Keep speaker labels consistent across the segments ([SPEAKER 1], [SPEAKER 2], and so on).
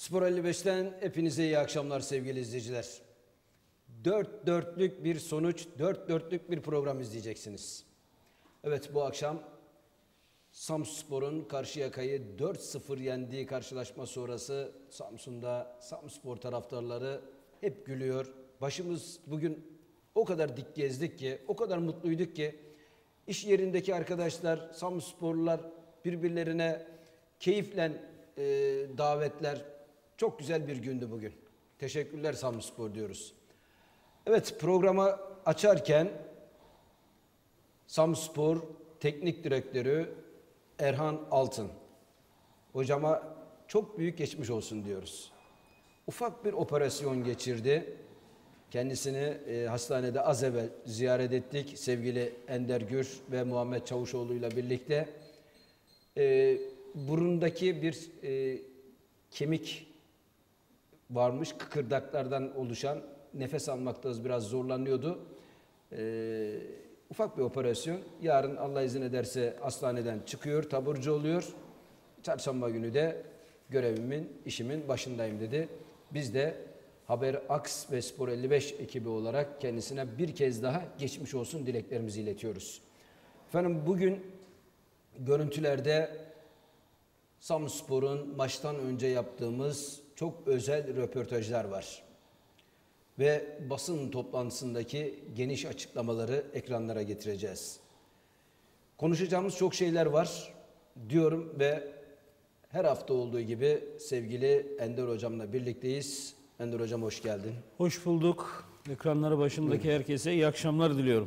[SPEAKER 1] Spor 55'ten hepinize iyi akşamlar sevgili izleyiciler. Dört dörtlük bir sonuç, dört dörtlük bir program izleyeceksiniz. Evet, bu akşam Samsunspor'un Karşıyaka'yı 4-0 yendiği karşılaşma sonrası Samsun'da Samsunspor taraftarları hep gülüyor. Başımız bugün o kadar dik gezdik ki, o kadar mutluyduk ki iş yerindeki arkadaşlar, Samsunsporlular birbirlerine keyifle davetler. Çok güzel bir gündü bugün. Teşekkürler Samsunspor diyoruz. Evet, programı açarken Samsunspor Teknik Direktörü Erhan Altın hocama çok büyük geçmiş olsun diyoruz. Ufak bir operasyon geçirdi. Kendisini hastanede az evvel ziyaret ettik. Sevgili Ender Gür ve Muhammed Çavuşoğlu ile birlikte. Burundaki bir kemik varmış, kıkırdaklardan oluşan, nefes almakta biraz zorlanıyordu. Ufak bir operasyon. Yarın Allah izin ederse hastaneden çıkıyor, taburcu oluyor. Çarşamba günü de görevimin, işimin başındayım dedi. Biz de Haber Aks ve Spor 55 ekibi olarak kendisine bir kez daha geçmiş olsun dileklerimizi iletiyoruz. Efendim, bugün görüntülerde Samsunspor'un maçtan önce yaptığımız çok özel röportajlar var. Ve basın toplantısındaki geniş açıklamaları ekranlara getireceğiz. Konuşacağımız çok şeyler var diyorum ve her hafta olduğu gibi sevgili Ender Hocam'la birlikteyiz. Ender Hocam, hoş geldin.
[SPEAKER 2] Hoş bulduk. Ekranları başındaki herkese iyi akşamlar diliyorum.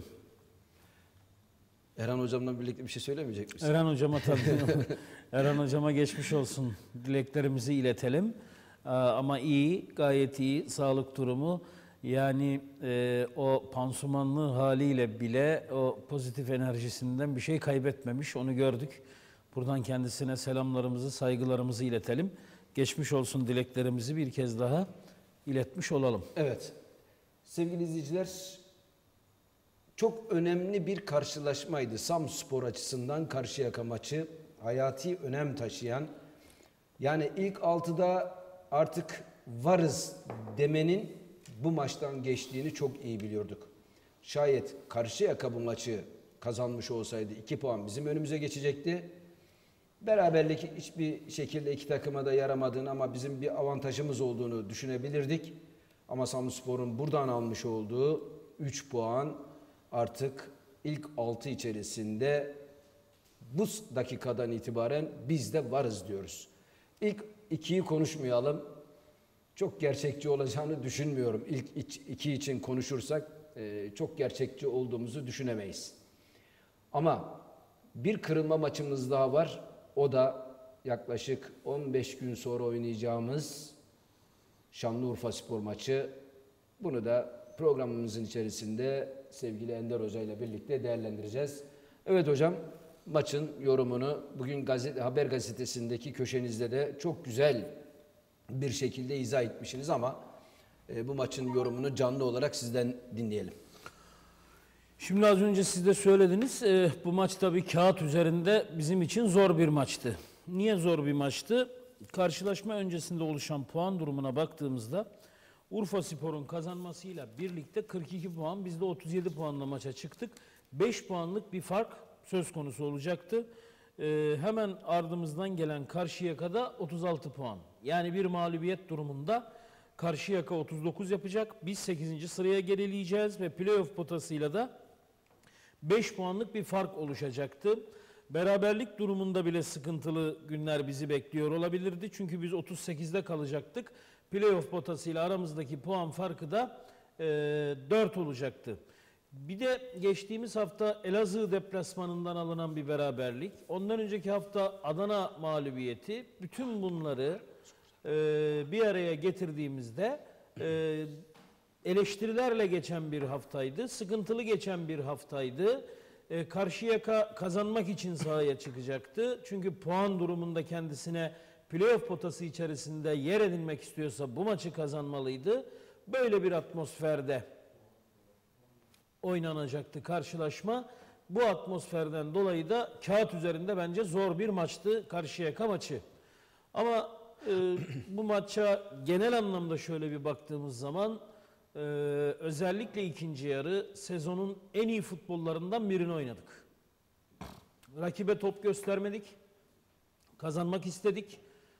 [SPEAKER 1] Erhan Hocam'la birlikte bir şey söylemeyecek misin?
[SPEAKER 2] Erhan Hocama tabii. Erhan Hocama geçmiş olsun dileklerimizi iletelim. Ama iyi, gayet iyi sağlık durumu. Yani o pansumanlı haliyle bile o pozitif enerjisinden bir şey kaybetmemiş. Onu gördük. Buradan kendisine selamlarımızı, saygılarımızı iletelim. Geçmiş olsun dileklerimizi bir kez daha iletmiş olalım.
[SPEAKER 1] Evet. Sevgili izleyiciler, çok önemli bir karşılaşmaydı. Samsunspor açısından Karşıyaka maçı hayati önem taşıyan, yani ilk 6'da artık varız demenin bu maçtan geçtiğini çok iyi biliyorduk. Şayet Karşıyaka bu maçı kazanmış olsaydı 2 puan bizim önümüze geçecekti. Beraberlik hiçbir şekilde iki takıma da yaramadığını ama bizim bir avantajımız olduğunu düşünebilirdik. Ama Samsunspor'un buradan almış olduğu 3 puan artık ilk 6 içerisinde bu dakikadan itibaren biz de varız diyoruz. İlk 2'yi konuşmayalım. Çok gerçekçi olacağını düşünmüyorum. İlk 2 için konuşursak çok gerçekçi olduğumuzu düşünemeyiz. Ama bir kırılma maçımız daha var. O da yaklaşık 15 gün sonra oynayacağımız Şanlıurfaspor maçı. Bunu da programımızın içerisinde sevgili Ender Hoca ile birlikte değerlendireceğiz. Evet hocam, maçın yorumunu bugün Haber Gazetesi'ndeki köşenizde de çok güzel bir şekilde izah etmişsiniz ama bu maçın yorumunu canlı olarak sizden dinleyelim.
[SPEAKER 2] Şimdi az önce siz de söylediniz. Bu maç tabii kağıt üzerinde bizim için zor bir maçtı. Niye zor bir maçtı? Karşılaşma öncesinde oluşan puan durumuna baktığımızda Urfaspor'un kazanmasıyla birlikte 42 puan, biz de 37 puanla maça çıktık. 5 puanlık bir fark söz konusu olacaktı. Hemen ardımızdan gelen Karşıyaka'da 36 puan. Yani bir mağlubiyet durumunda Karşıyaka 39 yapacak. Biz 8. sıraya gerileyeceğiz ve playoff potasıyla da 5 puanlık bir fark oluşacaktı. Beraberlik durumunda bile sıkıntılı günler bizi bekliyor olabilirdi. Çünkü biz 38'de kalacaktık. Playoff potasıyla aramızdaki puan farkı da 4 olacaktı. Bir de geçtiğimiz hafta Elazığ deplasmanından alınan bir beraberlik. Ondan önceki hafta Adana mağlubiyeti. Bütün bunları bir araya getirdiğimizde eleştirilerle geçen bir haftaydı. Sıkıntılı geçen bir haftaydı. Karşıyaka kazanmak için sahaya çıkacaktı. Çünkü puan durumunda kendisine playoff potası içerisinde yer edinmek istiyorsa bu maçı kazanmalıydı. Böyle bir atmosferde oynanacaktı karşılaşma. Bu atmosferden dolayı da kağıt üzerinde bence zor bir maçtı Karşıyaka maçı. Ama Bu maça genel anlamda şöyle bir baktığımız zaman özellikle ikinci yarı sezonun en iyi futbollarından birini oynadık. Rakibe top göstermedik. Kazanmak istedik.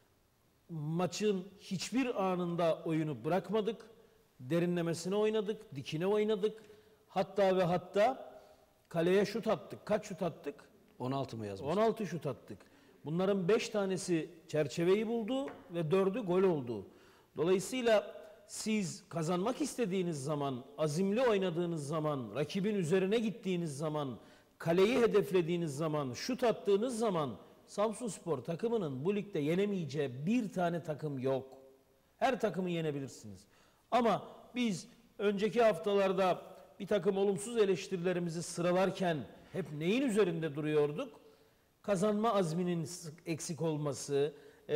[SPEAKER 2] Maçın hiçbir anında oyunu bırakmadık. Derinlemesine oynadık, dikine oynadık. Hatta ve hatta kaleye şut attık. Kaç şut attık?
[SPEAKER 1] 16 mı yazmış?
[SPEAKER 2] 16 şut attık. Bunların 5 tanesi çerçeveyi buldu ve 4'ü gol oldu. Dolayısıyla siz kazanmak istediğiniz zaman, azimli oynadığınız zaman, rakibin üzerine gittiğiniz zaman, kaleyi hedeflediğiniz zaman, şut attığınız zaman Samsunspor takımının bu ligde yenemeyeceği bir tane takım yok. Her takımı yenebilirsiniz. Ama biz önceki haftalarda bir takım olumsuz eleştirilerimizi sıralarken hep neyin üzerinde duruyorduk? Kazanma azminin eksik olması,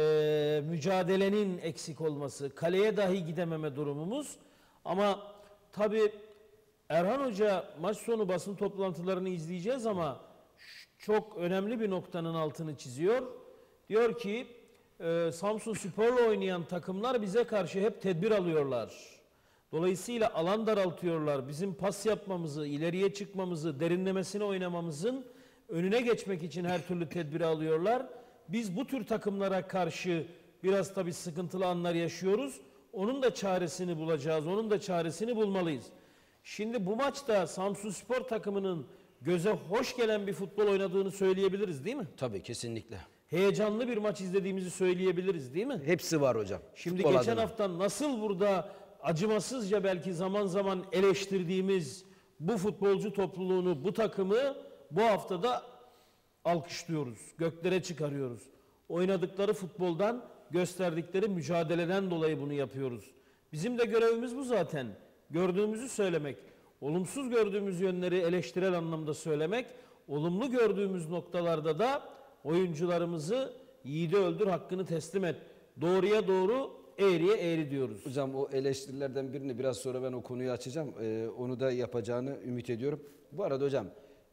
[SPEAKER 2] mücadelenin eksik olması, kaleye dahi gidememe durumumuz. Ama tabii Erhan Hoca maç sonu basın toplantılarını izleyeceğiz ama çok önemli bir noktanın altını çiziyor. Diyor ki Samsunspor'la oynayan takımlar bize karşı hep tedbir alıyorlar. Dolayısıyla alan daraltıyorlar. Bizim pas yapmamızı, ileriye çıkmamızı, derinlemesine oynamamızın önüne geçmek için her türlü tedbiri alıyorlar. Biz bu tür takımlara karşı biraz tabii sıkıntılı anlar yaşıyoruz. Onun da çaresini bulacağız, onun da çaresini bulmalıyız. Şimdi bu maçta Samsunspor takımının göze hoş gelen bir futbol oynadığını söyleyebiliriz değil mi?
[SPEAKER 1] Tabii kesinlikle.
[SPEAKER 2] Heyecanlı bir maç izlediğimizi söyleyebiliriz değil mi?
[SPEAKER 1] Hepsi var hocam.
[SPEAKER 2] Şimdi
[SPEAKER 1] Futbol
[SPEAKER 2] geçen
[SPEAKER 1] adına.
[SPEAKER 2] hafta nasıl burada acımasızca belki zaman zaman eleştirdiğimiz bu futbolcu topluluğunu, bu takımı bu haftada alkışlıyoruz, göklere çıkarıyoruz. Oynadıkları futboldan, gösterdikleri mücadeleden dolayı bunu yapıyoruz. Bizim de görevimiz bu zaten. Gördüğümüzü söylemek, olumsuz gördüğümüz yönleri eleştirel anlamda söylemek, olumlu gördüğümüz noktalarda da oyuncularımızı yiğidi öldür, hakkını teslim et. Doğruya doğru, eğriye eğri diyoruz.
[SPEAKER 1] Hocam o eleştirilerden birini biraz sonra ben o konuyu açacağım. Onu da yapacağını ümit ediyorum. Bu arada hocam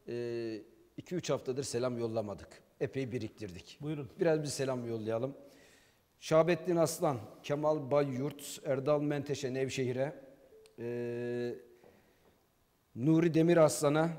[SPEAKER 1] 2-3 haftadır selam yollamadık. Epey biriktirdik.
[SPEAKER 2] Buyurun.
[SPEAKER 1] Biraz bir selam yollayalım. Şahabettin Aslan, Kemal Bayyurt, Erdal Menteşe Nevşehir'e, Nuri Demir Aslan'a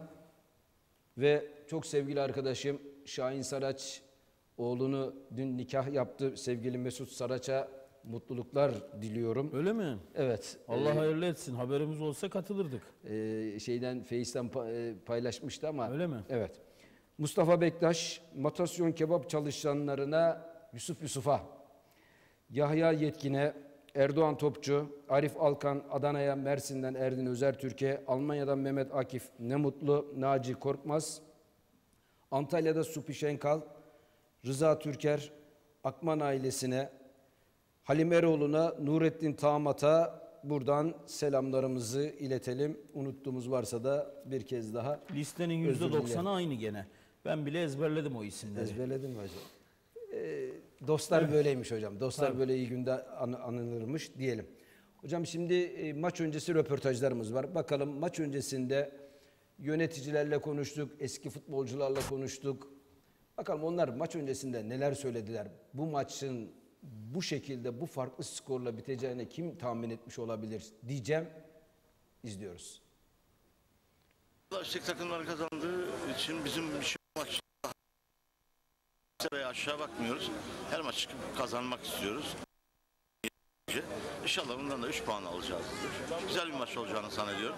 [SPEAKER 1] ve çok sevgili arkadaşım Şahin Saraç oğlunu dün nikah yaptı. Sevgili Mesut Saraç'a mutluluklar diliyorum.
[SPEAKER 2] Öyle mi?
[SPEAKER 1] Evet.
[SPEAKER 2] Allah hayırlı etsin. Haberimiz olsa katılırdık.
[SPEAKER 1] Face'ten paylaşmıştı ama.
[SPEAKER 2] Öyle mi?
[SPEAKER 1] Evet. Mustafa Bektaş, Matasyon Kebap çalışanlarına Yusuf Yusuf'a, Yahya Yetkin'e, Erdoğan Topçu, Arif Alkan, Adana'ya, Mersin'den Erdin Özertürk'e, Almanya'dan Mehmet Akif, ne mutlu, Naci Korkmaz, Antalya'da Supi Şenkal, Rıza Türker, Akman ailesine, Halim Eroğlu'na, Nurettin Tağmat'a buradan selamlarımızı iletelim. Unuttuğumuz varsa da bir kez daha
[SPEAKER 2] Listenin
[SPEAKER 1] özür dilerim.
[SPEAKER 2] %90'ı aynı gene. Ben bile ezberledim o isimleri.
[SPEAKER 1] Ezberledin mi hocam? Dostlar böyleymiş hocam. Dostlar
[SPEAKER 2] Tabii.
[SPEAKER 1] böyle iyi günde anılırmış diyelim. Hocam şimdi maç öncesi röportajlarımız var. Bakalım maç öncesinde yöneticilerle konuştuk, eski futbolcularla konuştuk. Bakalım onlar maç öncesinde neler söylediler? Bu maçın bu şekilde, bu farklı skorla biteceğini kim tahmin etmiş olabilir diyeceğim. İzliyoruz.
[SPEAKER 3] Lastik takımlar kazandığı için bizim bir şey olmak için veya aşağı bakmıyoruz. Her maç kazanmak istiyoruz. İnşallah bundan da 3 puan alacağız. Güzel bir maç olacağını zannediyorum.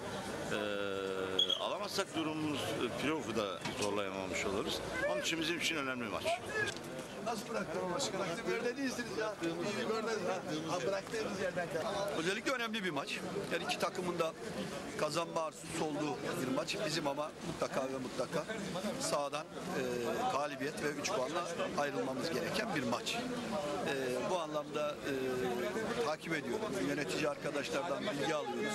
[SPEAKER 3] Alamazsak durumumuz playoff'u da zorlayamamış oluruz. Onun için bizim için önemli bir maç.
[SPEAKER 4] Nasıl bıraktın başkanım? Böyle değilsiniz ya. Bıraktığımız yerden özellikle önemli bir maç. Yani iki takımın da kazanma arzusu olduğu bir maç. Bizim ama mutlaka ve mutlaka sahadan galibiyet ve 3 puanla ayrılmamız gereken bir maç. Bu anlamda takip ediyorum. Yönetici arkadaşlardan bilgi alıyoruz.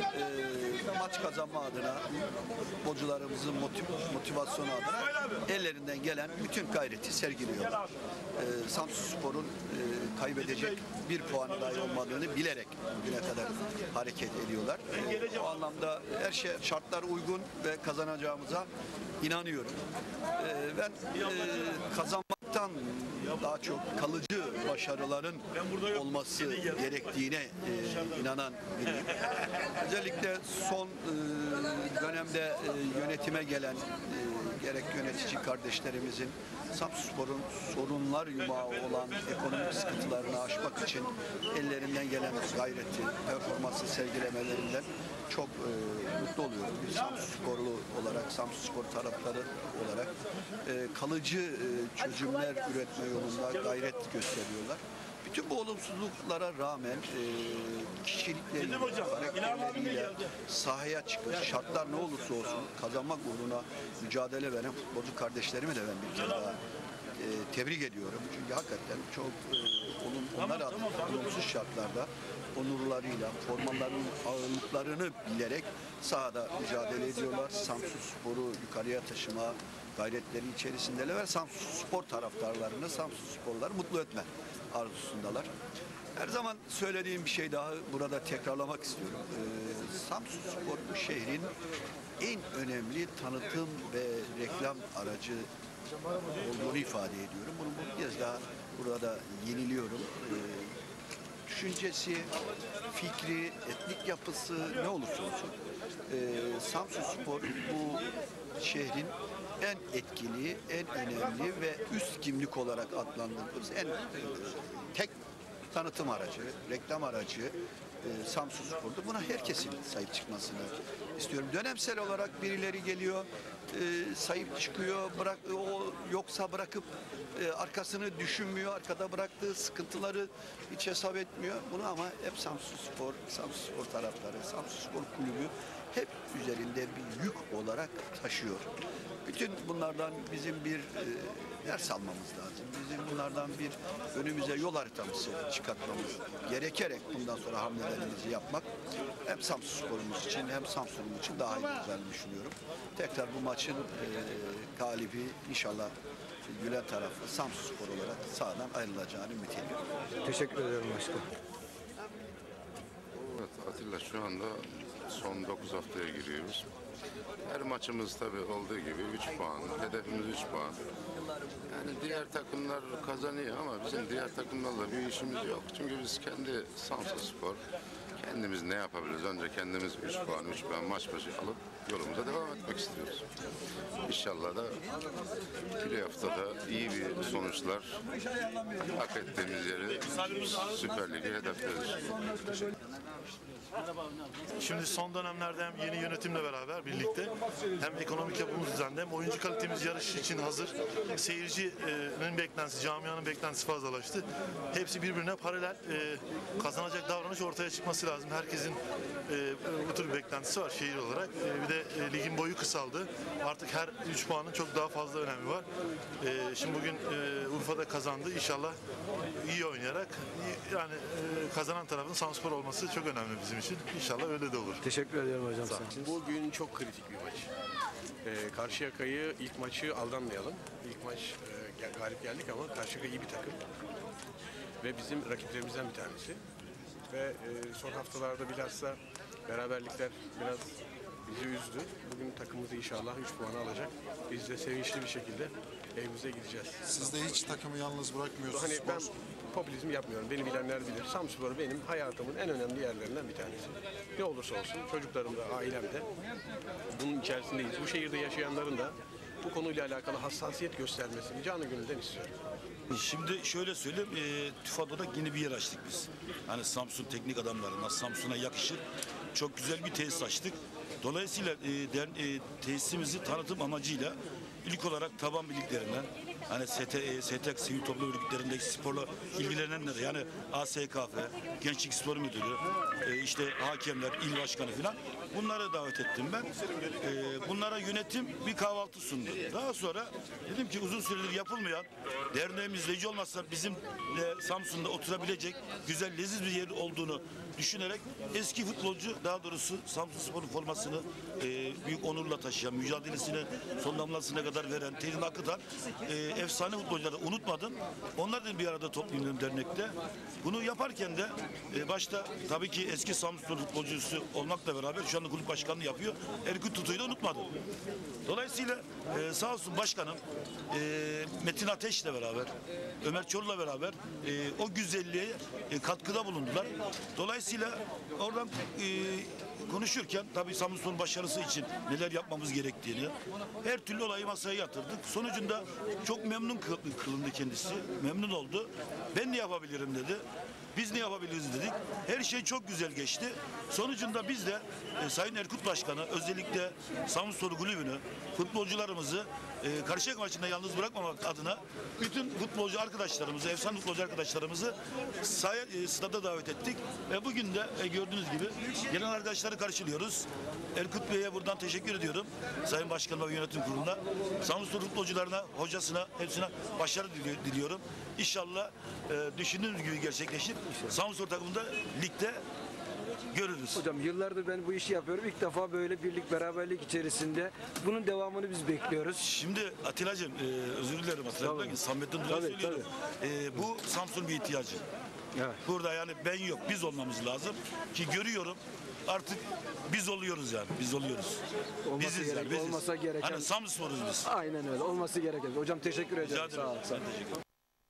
[SPEAKER 4] Maç kazanma adına, futbolcularımızın motivasyonu adına ellerinden gelen bütün gayreti sergiliyorlar. Samsunspor'un kaybedecek bir puan dahi olmadığını bilerek bugüne kadar hareket ediyorlar. O anlamda her şey şartlar uygun ve kazanacağımıza inanıyorum. Ben kazanmak yapmaktan daha çok kalıcı başarıların olması gerektiğine inanan biriyim. Özellikle son dönemde yönetime gelen gerek yönetici kardeşlerimizin Samsunspor'un sorunlar yumağı olan ekonomik sıkıntılarını aşmak için ellerinden gelen gayreti, performansı sergilemelerinden çok mutlu oluyorum. Bir Samsunsporlu olarak, Samsunspor taraftarı olarak kalıcı çözümler üretme yolunda gayret gösteriyorlar. Bütün bu olumsuzluklara rağmen kişilikleriyle, karakterleriyle sahaya çıkış, şartlar ne olursa olsun kazanmak uğruna mücadele veren futbolcu kardeşlerimi de ben bir kere daha tebrik ediyorum. Çünkü hakikaten çok onlar adına olumsuz şartlarda onurlarıyla, formalarının ağırlıklarını bilerek sahada mücadele ediyorlar. Samsunspor'u yukarıya taşıma gayretleri içerisindeler ve Samsunspor taraftarlarını, Samsunsporları mutlu etme arzusundalar. Her zaman söylediğim bir şey daha burada tekrarlamak istiyorum. Samsunspor bu şehrin en önemli tanıtım ve reklam aracı olduğunu ifade ediyorum. Bunu bir kez daha burada yeniliyorum. Düşüncesi, fikri, etnik yapısı ne olursa olsun Samsunspor bu şehrin en etkili, en önemli ve üst kimlik olarak adlandırdığımız tek tanıtım aracı, reklam aracı Samsunspor'da. Buna herkesin sahip çıkmasını istiyorum. Dönemsel olarak birileri geliyor, sahip çıkıyor, yoksa bırakıp arkasını düşünmüyor, arkada bıraktığı sıkıntıları hiç hesap etmiyor. Bunu ama hep Samsunspor taraftarı, Samsunspor kulübü hep üzerinde bir yük olarak taşıyor. Bütün bunlardan bizim bir ders almamız lazım. Bizim bunlardan bir önümüze yol haritamızı çıkartmamız gerekerek bundan sonra hamlelerimizi yapmak hem Samsunspor'umuz için hem Samsun'umuz için daha iyi olacağını düşünüyorum. Tekrar bu maçın galibi inşallah gülen tarafı Samsunspor olarak sahadan ayrılacağını ümit ediyorum.
[SPEAKER 1] Teşekkür ederim başkanım.
[SPEAKER 5] Evet Atilla, şu anda son 9 haftaya giriyoruz. Her maçımız tabii olduğu gibi 3 puan. Hedefimiz 3 puan. Yani diğer takımlar kazanıyor ama bizim diğer takımlarla bir işimiz yok. Çünkü biz kendi Samsunspor kendimiz ne yapabiliriz? Önce kendimiz 3 puan maç başı alıp yolumuza devam etmek istiyoruz. İnşallah da playoff'ta da iyi bir sonuçlar, hak ettiğimiz yeri Süper Lig'i hedefleriz.
[SPEAKER 6] Şimdi son dönemlerde hem yeni yönetimle beraber birlikte hem ekonomik yapımız düzenli hem oyuncu kalitemiz yarış için hazır. Seyircinin beklentisi, camianın beklentisi fazlalaştı. Hepsi birbirine paralel kazanacak davranış ortaya çıkması lazım. Herkesin bu tür bir beklentisi var şehir olarak. Bir de ligin boyu kısaldı. Artık her 3 puanın çok daha fazla önemi var. Şimdi bugün Urfa'da kazandı. İnşallah iyi oynayarak yani kazanan tarafın Samsunspor olması çok önemli bizim için. İnşallah öyle de olur.
[SPEAKER 1] Teşekkür ediyorum hocam.
[SPEAKER 7] Bugün çok kritik bir maç. Karşıyaka'yı ilk maçı aldanmayalım. İlk maç galip geldik ama Karşıyaka iyi bir takım. Ve bizim rakiplerimizden bir tanesi. Ve son haftalarda bilhassa beraberlikler biraz bizi üzdü. Bugün takımımız inşallah 3 puanı alacak. Biz de sevinçli bir şekilde evimize gideceğiz.
[SPEAKER 8] Siz de hiç takımı yalnız bırakmıyorsunuz.
[SPEAKER 7] Hani ben popülizm yapmıyorum. Beni bilenler bilir. Samsunspor benim hayatımın en önemli yerlerinden bir tanesi. Ne olursa olsun çocuklarım da, ailem de bunun içerisindeyiz. Bu şehirde yaşayanların da bu konuyla alakalı hassasiyet göstermesini canı gönülden istiyorum.
[SPEAKER 9] Şimdi şöyle söyleyeyim, TÜFAD'da yeni bir yer açtık biz. Hani Samsun teknik adamlarına, Samsun'a yakışır. Çok güzel bir tesis açtık. Dolayısıyla tesisimizi tanıtım amacıyla ilk olarak taban birliklerinden, hani STK, sivil toplum örgütlerindeki sporla ilgilenenler, yani ASKF, Gençlik Spor Müdürü, işte hakemler, il başkanı falan, bunları davet ettim ben. Bunlara yönetim bir kahvaltı sundu. Daha sonra dedim ki uzun süredir yapılmayan, derneğimizde hiç olmazsa bizimle Samsun'da oturabilecek güzel, leziz bir yer olduğunu düşünerek eski futbolcu, daha doğrusu Samsunspor'un formasını büyük onurla taşıyan, mücadelesini son damlasına kadar veren, terini akıtan efsane futbolcuları unutmadım. Onlar da bir arada toplanıyorum dernekte. Bunu yaparken de başta tabii ki eski Samsunspor futbolcusu olmakla beraber şu anda kulüp başkanlığı yapıyor. Erkut Tutu'yu da unutmadım. Dolayısıyla sağ olsun başkanım Metin Ateş'le beraber, Ömer Çorlu'la beraber o güzelliğe katkıda bulundular. Dolayısıyla oradan konuşurken tabii Samsun'un başarısı için neler yapmamız gerektiğini her türlü olayı masaya yatırdık. Sonucunda çok memnun kılındı kendisi. Memnun oldu. Ben ne yapabilirim dedi. Biz ne yapabiliriz dedik. Her şey çok güzel geçti. Sonucunda biz de Sayın Erkut Başkanı özellikle Samsunspor Kulübü'nü, futbolcularımızı Karşıyaka maçında yalnız bırakmamak adına bütün futbolcu arkadaşlarımızı, efsane futbolcu arkadaşlarımızı stada davet ettik. Ve bugün de gördüğünüz gibi gelen arkadaşları karşılıyoruz. Erkut Bey'e buradan teşekkür ediyorum. Sayın Başkanıma ve yönetim kuruluna. Samsunspor futbolcularına, hocasına, hepsine başarı diliyorum. İnşallah düşündüğümüz gibi gerçekleşir. Samsunspor takımında ligde görürüz.
[SPEAKER 1] Hocam yıllardır ben bu işi yapıyorum. İlk defa böyle birlik beraberlik içerisinde bunun devamını biz bekliyoruz.
[SPEAKER 9] Şimdi Atilla'cığım özür dilerim Atilla. Samet'ten dolayı söylüyorum. Bu Samsun'un bir ihtiyacı.
[SPEAKER 1] Evet.
[SPEAKER 9] Burada yani ben yok biz olmamız lazım ki görüyorum artık biz oluyoruz yani biz oluyoruz.
[SPEAKER 1] Olması
[SPEAKER 9] biziz
[SPEAKER 1] gerek,
[SPEAKER 9] biziz.
[SPEAKER 1] olmasa gereken.
[SPEAKER 9] Hani Samsunspor'uz biz.
[SPEAKER 1] Aynen öyle. Olması gereken. Hocam teşekkür ederim. Sağ ol. Sağ ol.
[SPEAKER 9] Teşekkür.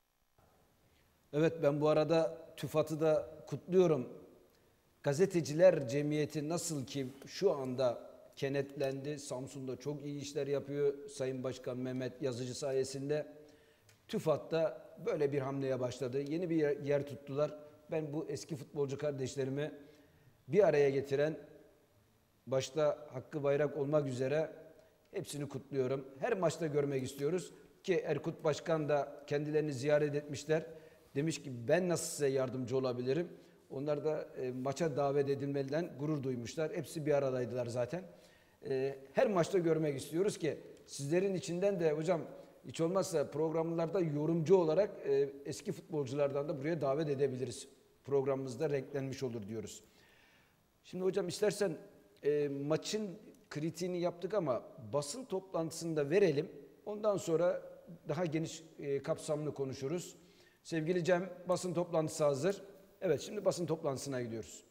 [SPEAKER 1] Evet ben bu arada TÜFAD'ı da kutluyorum. Gazeteciler Cemiyeti nasıl ki şu anda kenetlendi. Samsun'da çok iyi işler yapıyor. Sayın Başkan Mehmet Yazıcı sayesinde. TÜFAD da böyle bir hamleye başladı. Yeni bir yer tuttular. Ben bu eski futbolcu kardeşlerimi bir araya getiren, başta Hakkı Bayrak olmak üzere hepsini kutluyorum. Her maçta görmek istiyoruz ki Erkut Başkan da kendilerini ziyaret etmişler. Demiş ki ben nasıl size yardımcı olabilirim? Onlar da maça davet edilmeden gurur duymuşlar. Hepsi bir aradaydılar zaten. Her maçta görmek istiyoruz ki sizlerin içinden de hocam hiç olmazsa programlarda yorumcu olarak eski futbolculardan da buraya davet edebiliriz. Programımızda renklenmiş olur diyoruz. Şimdi hocam istersen maçın kritiğini yaptık ama basın toplantısını da verelim. Ondan sonra daha geniş kapsamlı konuşuruz. Sevgili Cem, basın toplantısı hazır. Evet, şimdi basın toplantısına gidiyoruz.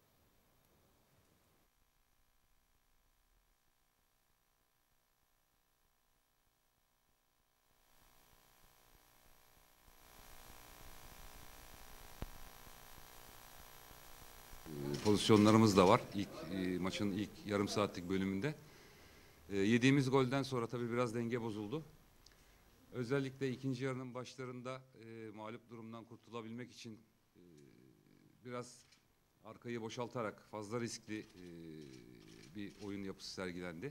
[SPEAKER 10] Pozisyonlarımız da var maçın ilk yarım saatlik bölümünde. Yediğimiz golden sonra tabii biraz denge bozuldu. Özellikle ikinci yarının başlarında mağlup durumdan kurtulabilmek için biraz arkayı boşaltarak fazla riskli bir oyun yapısı sergilendi.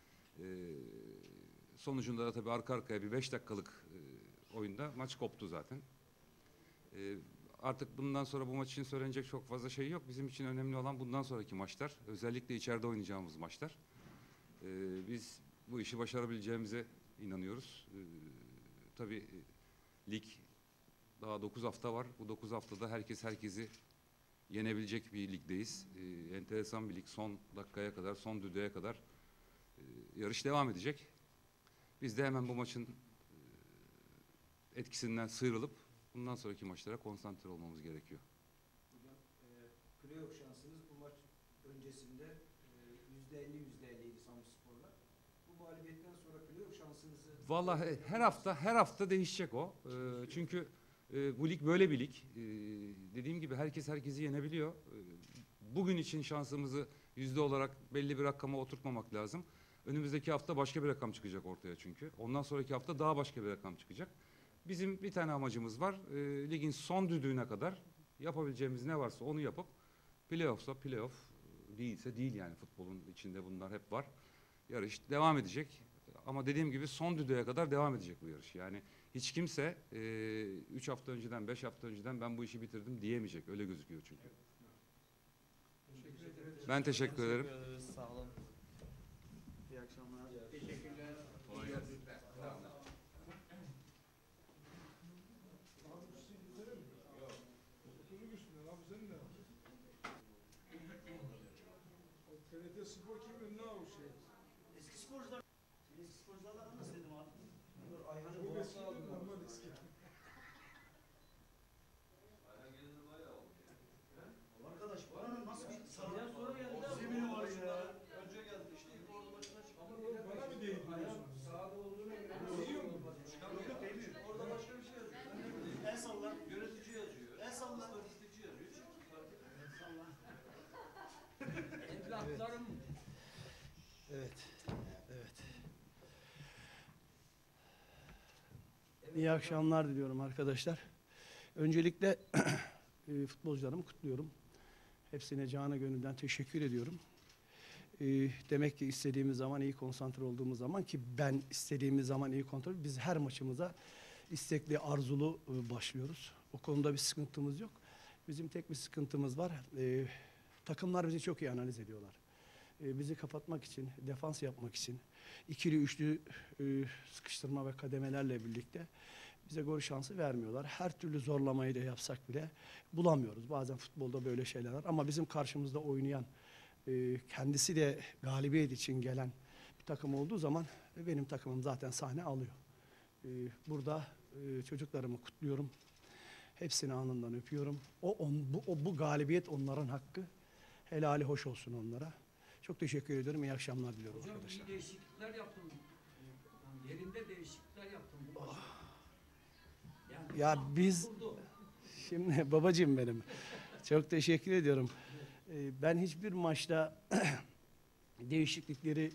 [SPEAKER 10] Sonucunda da tabii arka arkaya bir 5 dakikalık oyunda maç koptu zaten. Artık bundan sonra bu maç için söylenecek çok fazla şey yok. Bizim için önemli olan bundan sonraki maçlar. Özellikle içeride oynayacağımız maçlar. Biz bu işi başarabileceğimize inanıyoruz. Tabii lig daha 9 hafta var. Bu 9 haftada herkes herkesi yenebilecek bir ligdeyiz. Enteresan bir lig. Son dakikaya kadar, son düdüğe kadar yarış devam edecek. Biz de hemen bu maçın etkisinden sıyrılıp bundan sonraki maçlara konsantre olmamız gerekiyor.
[SPEAKER 1] Hocam playoff şansınız bu maç öncesinde %50-%50'ydi Samsunspor'la. Bu mağlubiyetten sonra playoff şansınızı...
[SPEAKER 10] Vallahi her hafta değişecek o. Çünkü bu lig böyle bir lig. Dediğim gibi herkes herkesi yenebiliyor. Bugün için şansımızı yüzde olarak belli bir rakama oturtmamak lazım. Önümüzdeki hafta başka bir rakam çıkacak ortaya çünkü. Ondan sonraki hafta daha başka bir rakam çıkacak. Bizim bir tane amacımız var. Ligin son düdüğüne kadar yapabileceğimiz ne varsa onu yapıp playoff'sa playoff, değilse değil yani futbolun içinde bunlar hep var. Yarış devam edecek. Ama dediğim gibi son düdüğe kadar devam edecek bu yarış. Yani hiç kimse 3 hafta önceden, 5 hafta önceden ben bu işi bitirdim diyemeyecek. Öyle gözüküyor çünkü. Ben teşekkür ederim.
[SPEAKER 11] Sağ olun. İyi akşamlar. Teşekkürler. sporcular. Eski sporcularla nasıl dedim abi?
[SPEAKER 1] Ayhan'ı boğazına aldılar.
[SPEAKER 11] Arkadaş buranın nasıl bir sahiden sonra geldi. Zemini var ya. Önce geldi işte. Orada başına çıktı. Ama bana mı değil diyorsun?
[SPEAKER 1] Sağda olduğunu
[SPEAKER 11] Değiyor mu? Yok değmiyor. Orada başka bir şey yazıyor. El salla. Yönetici yazıyor. El salla. İstatistici yazıyor. El salla.
[SPEAKER 1] Evlatlarım. Evet. Evet.
[SPEAKER 12] İyi akşamlar diliyorum arkadaşlar. Öncelikle futbolcularımı kutluyorum. Hepsine canı gönülden teşekkür ediyorum. Demek ki istediğimiz zaman iyi konsantre olduğumuz zaman, ki ben istediğimiz zaman iyi kontrol, biz her maçımıza istekli, arzulu başlıyoruz. O konuda bir sıkıntımız yok. Bizim tek bir sıkıntımız var. Takımlar bizi çok iyi analiz ediyorlar. Bizi kapatmak için, defans yapmak için, ikili üçlü sıkıştırma ve kademelerle birlikte bize gol şansı vermiyorlar. Her türlü zorlamayı da yapsak bile bulamıyoruz. Bazen futbolda böyle şeyler var ama bizim karşımızda oynayan, kendisi de galibiyet için gelen bir takım olduğu zaman benim takımım zaten sahne alıyor. Burada çocuklarımı kutluyorum. Hepsini alnından öpüyorum. Bu galibiyet onların hakkı. Helali hoş olsun onlara. Çok teşekkür ediyorum. İyi akşamlar diliyorum
[SPEAKER 13] Hocam
[SPEAKER 12] arkadaşlar.
[SPEAKER 13] iyi değişiklikler yaptım. Yani yerinde değişiklikler yaptım. Yani
[SPEAKER 12] Ya biz şimdi babacığım benim. Çok teşekkür ediyorum. Ben hiçbir maçta değişiklikleri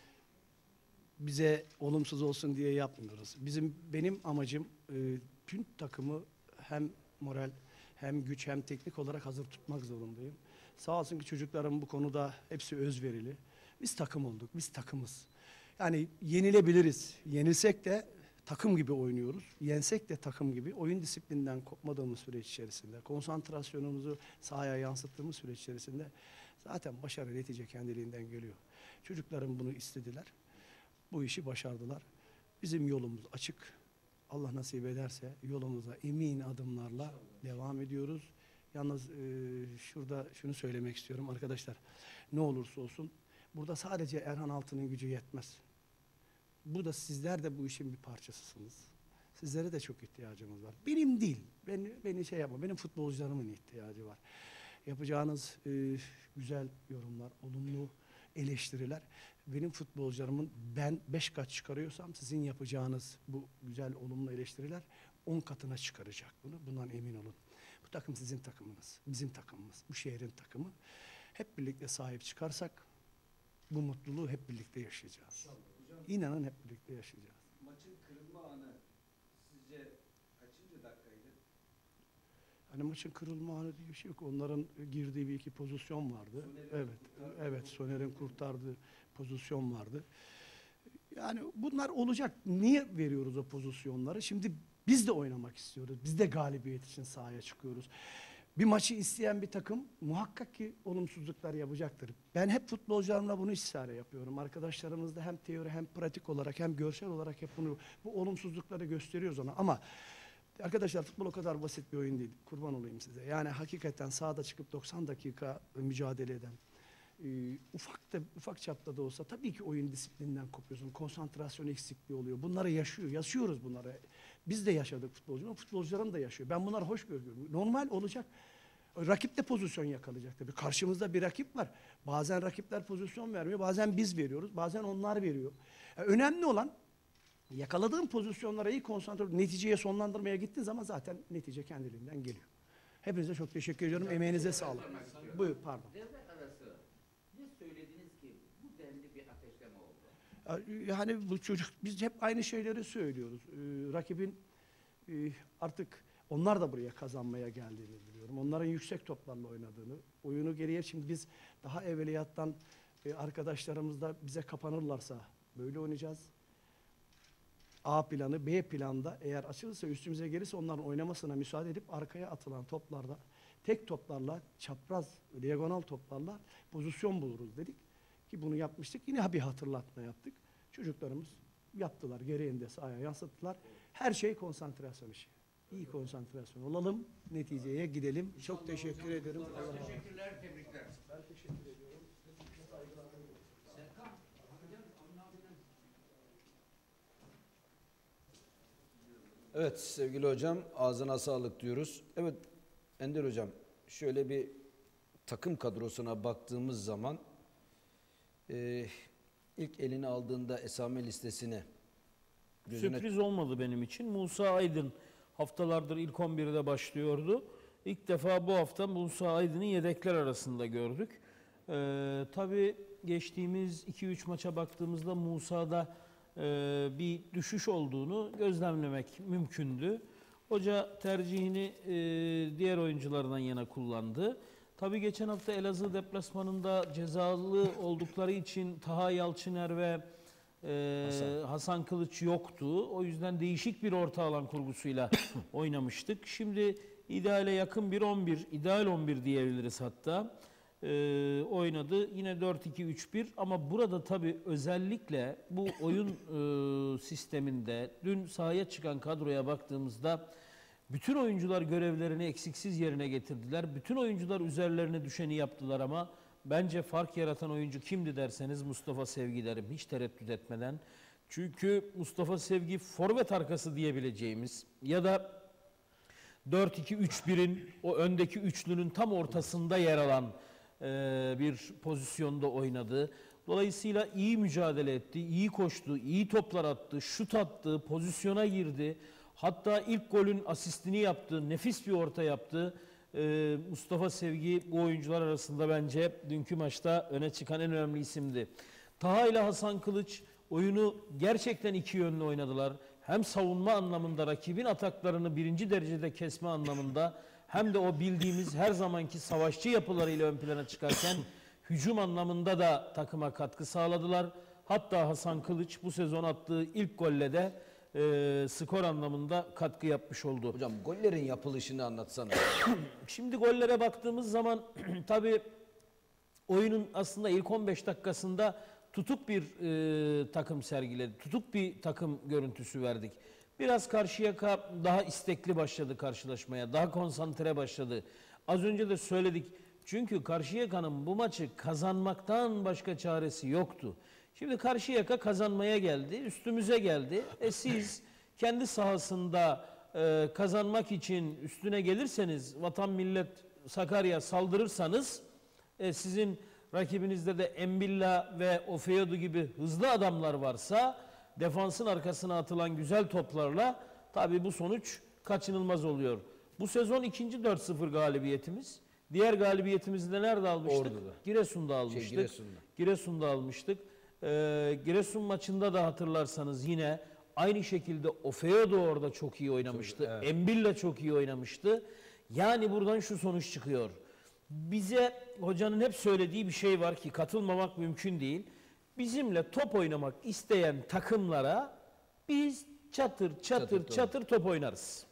[SPEAKER 12] bize olumsuz olsun diye yapmıyoruz. Benim amacım tüm takımı hem moral hem güç hem teknik olarak hazır tutmak zorundayım. Sağ olsun ki çocuklarım bu konuda hepsi özverili. Biz takım olduk, biz takımız. Yani yenilebiliriz. Yenilsek de takım gibi oynuyoruz. Yensek de takım gibi. Oyun disiplinden kopmadığımız süreç içerisinde, konsantrasyonumuzu sahaya yansıttığımız süreç içerisinde zaten başarı netice kendiliğinden geliyor. Çocuklarım bunu istediler. Bu işi başardılar. Bizim yolumuz açık. Allah nasip ederse yolumuza emin adımlarla devam ediyoruz. Yalnız şurada şunu söylemek istiyorum arkadaşlar. Ne olursa olsun burada sadece Erhan Altun'un gücü yetmez. Burada sizler de bu işin bir parçasısınız. Sizlere de çok ihtiyacımız var. Benim değil. Beni şey yapma. Benim futbolcularımın ihtiyacı var. Yapacağınız güzel yorumlar, olumlu eleştiriler. Benim futbolcularımın, ben 5 kat çıkarıyorsam sizin yapacağınız bu güzel olumlu eleştiriler 10 katına çıkaracak bunu. Bundan emin olun. Bu takım sizin takımınız. Bizim takımımız. Bu şehrin takımı. Hep birlikte sahip çıkarsak bu mutluluğu hep birlikte yaşayacağız. İnanın hep birlikte yaşayacağız.
[SPEAKER 1] Maçın kırılma anı sizce kaçıncı dakikaydı?
[SPEAKER 12] Hani maçın kırılma anı diye bir şey yok. Onların girdiği bir iki pozisyon vardı. Evet, Soner'in kurtardığı pozisyon vardı. Yani bunlar olacak. Niye veriyoruz o pozisyonları? Şimdi biz de oynamak istiyoruz. Biz de galibiyet için sahaya çıkıyoruz. Bir maçı isteyen bir takım muhakkak ki olumsuzluklar yapacaktır. Ben hep futbolcularımla bunu istişare yapıyorum. Arkadaşlarımızla hem teori hem pratik olarak hem görsel olarak hep bu olumsuzlukları gösteriyoruz ona. Ama arkadaşlar futbol o kadar basit bir oyun değil. Kurban olayım size. Yani hakikaten sahada çıkıp 90 dakika mücadele eden, ufak çapta da olsa tabii ki oyun disiplinden kopuyorsun. Konsantrasyon eksikliği oluyor. Bunları yaşıyoruz bunları. Biz de yaşadık futbolcularım da yaşıyor. Ben bunları hoş görüyorum. Normal olacak. Rakip de pozisyon yakalayacak tabii. Karşımızda bir rakip var. Bazen rakipler pozisyon vermiyor. Bazen biz veriyoruz. Bazen onlar veriyor. Önemli olan yakaladığın pozisyonlara iyi konsantre, neticeye sonlandırmaya gittiğin zaman zaten netice kendiliğinden geliyor. Hepinize çok teşekkür ediyorum. Emeğinize sağlık. Buyur, pardon.
[SPEAKER 13] devre arası ne söylediniz ki bu denli bir ateşleme oldu?
[SPEAKER 12] Yani bu çocuk, biz hep aynı şeyleri söylüyoruz. Rakibin artık onlar da buraya kazanmaya geldiğini biliyorum. Onların yüksek toplarla oynadığını, oyunu geriye, şimdi biz daha evveliyattan arkadaşlarımız da bize kapanırlarsa böyle oynayacağız. A planı, B planda eğer açılırsa, üstümüze gelirse onların oynamasına müsaade edip arkaya atılan toplarda tek toplarla, çapraz, diagonal toplarla pozisyon buluruz dedik. Ki bunu yapmıştık. Yine bir hatırlatma yaptık. Çocuklarımız yaptılar. Gereğinde sahaya yansıttılar. Her şey konsantrasyon işi. İyi konsantrasyon olalım. Neticeye gidelim. Çok teşekkür ederim.
[SPEAKER 13] Teşekkürler, tebrikler.
[SPEAKER 12] Ben teşekkür ediyorum. Saygılar.
[SPEAKER 13] Serkan,
[SPEAKER 1] Evet sevgili hocam, ağzına sağlık diyoruz. Evet Ender hocam, şöyle bir takım kadrosuna baktığımız zaman ilk eline aldığında esame listesine
[SPEAKER 2] Sürpriz olmadı benim için. Musa Aydın haftalardır ilk 11'de başlıyordu. İlk defa bu hafta Musa Aydın'ı yedekler arasında gördük. Tabii geçtiğimiz 2-3 maça baktığımızda Musa'da bir düşüş olduğunu gözlemlemek mümkündü. Hoca tercihini diğer oyunculardan yana kullandı. Tabii geçen hafta Elazığ deplasmanında cezalı oldukları için Taha Yalçıner ve Hasan Kılıç yoktu. O yüzden değişik bir orta alan kurgusuyla oynamıştık. Şimdi ideale yakın bir 11, ideal 11 diyebiliriz hatta. Oynadı. Yine 4-2-3-1 ama burada tabii özellikle bu oyun sisteminde dün sahaya çıkan kadroya baktığımızda bütün oyuncular görevlerini eksiksiz yerine getirdiler. Bütün oyuncular üzerlerine düşeni yaptılar ama bence fark yaratan oyuncu kimdi derseniz Mustafa Sevgi derim hiç tereddüt etmeden. Çünkü Mustafa Sevgi forvet arkası diyebileceğimiz ya da 4-2-3-1'in o öndeki üçlünün tam ortasında yer alan bir pozisyonda oynadı. Dolayısıyla iyi mücadele etti, iyi koştu, iyi toplar attı, şut attı, pozisyona girdi. Hatta ilk golün asistini yaptı, nefis bir orta yaptı. Mustafa Sevgi bu oyuncular arasında bence dünkü maçta öne çıkan en önemli isimdi. Taha ile Hasan Kılıç oyunu gerçekten iki yönlü oynadılar. Hem savunma anlamında rakibin ataklarını birinci derecede kesme anlamında hem de o bildiğimiz her zamanki savaşçı yapılarıyla ön plana çıkarken hücum anlamında da takıma katkı sağladılar. Hatta Hasan Kılıç bu sezon attığı ilk golle de skor anlamında katkı yapmış oldu.
[SPEAKER 1] Hocam gollerin yapılışını anlatsana.
[SPEAKER 2] Şimdi gollere baktığımız zaman tabii oyunun aslında ilk 15 dakikasında tutuk bir takım sergiledi. Tutuk bir takım görüntüsü verdik. Biraz Karşıyaka daha istekli başladı karşılaşmaya. Daha konsantre başladı. Az önce de söyledik. Çünkü Karşıyaka'nın bu maçı kazanmaktan başka çaresi yoktu. Şimdi Karşıyaka kazanmaya geldi. Üstümüze geldi. Siz kendi sahasında kazanmak için üstüne gelirseniz, vatan millet Sakarya saldırırsanız sizin rakibinizde de Embilla ve Ofeodu gibi hızlı adamlar varsa defansın arkasına atılan güzel toplarla tabii bu sonuç kaçınılmaz oluyor. Bu sezon ikinci 4-0 galibiyetimiz. Diğer galibiyetimizi de nerede almıştık?
[SPEAKER 1] Ordu'da.
[SPEAKER 2] Giresun'da almıştık. Giresun'da almıştık. Giresun maçında da hatırlarsanız yine aynı şekilde Ofeodu orada çok iyi oynamıştı. Evet. Embilla çok iyi oynamıştı. Yani buradan şu sonuç çıkıyor. Bize hocanın hep söylediği bir şey var ki katılmamak mümkün değil. Bizimle top oynamak isteyen takımlara biz çatır top oynarız.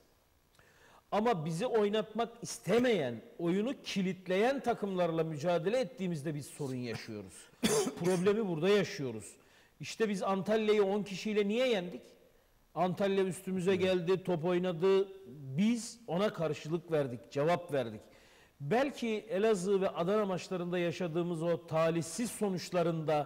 [SPEAKER 2] Ama bizi oynatmak istemeyen, oyunu kilitleyen takımlarla mücadele ettiğimizde biz sorun yaşıyoruz. Problemi burada yaşıyoruz. İşte biz Antalya'yı 10 kişiyle niye yendik? Antalya üstümüze geldi, top oynadı. Biz ona karşılık verdik, cevap verdik. Belki Elazığ ve Adana maçlarında yaşadığımız o talihsiz sonuçlarında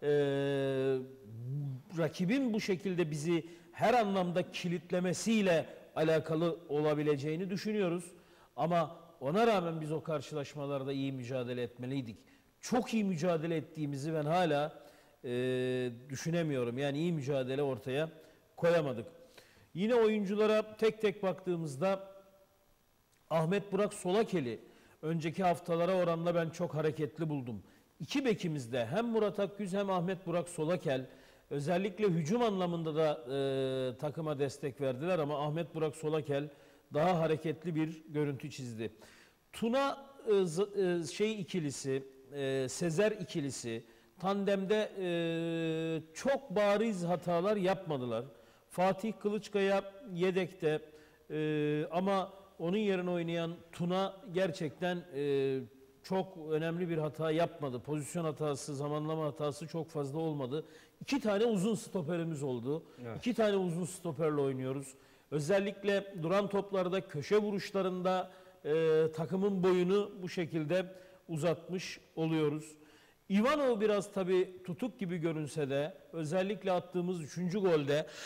[SPEAKER 2] rakibin bu şekilde bizi her anlamda kilitlemesiyle alakalı olabileceğini düşünüyoruz. Ama ona rağmen biz o karşılaşmalarda iyi mücadele etmeliydik. Çok iyi mücadele ettiğimizi ben hala düşünemiyorum. Yani iyi mücadele ortaya koyamadık. Yine oyunculara tek tek baktığımızda Ahmet Burak Solakeli önceki haftalara oranla ben çok hareketli buldum. İki bekimizde hem Murat Akgüz hem Ahmet Burak Solakel özellikle hücum anlamında da takıma destek verdiler ama Ahmet Burak Solakel daha hareketli bir görüntü çizdi. Tuna ikilisi, Sezer ikilisi tandemde çok bariz hatalar yapmadılar. Fatih Kılıçkaya yedekte ama onun yerine oynayan Tuna gerçekten çok önemli bir hata yapmadı. Pozisyon hatası, zamanlama hatası çok fazla olmadı. 2 tane uzun stoperimiz oldu. Evet. 2 tane uzun stoperle oynuyoruz. Özellikle duran toplarda, köşe vuruşlarında takımın boyunu bu şekilde uzatmış oluyoruz. Ivanov biraz tabii tutuk gibi görünse de özellikle attığımız 3. golde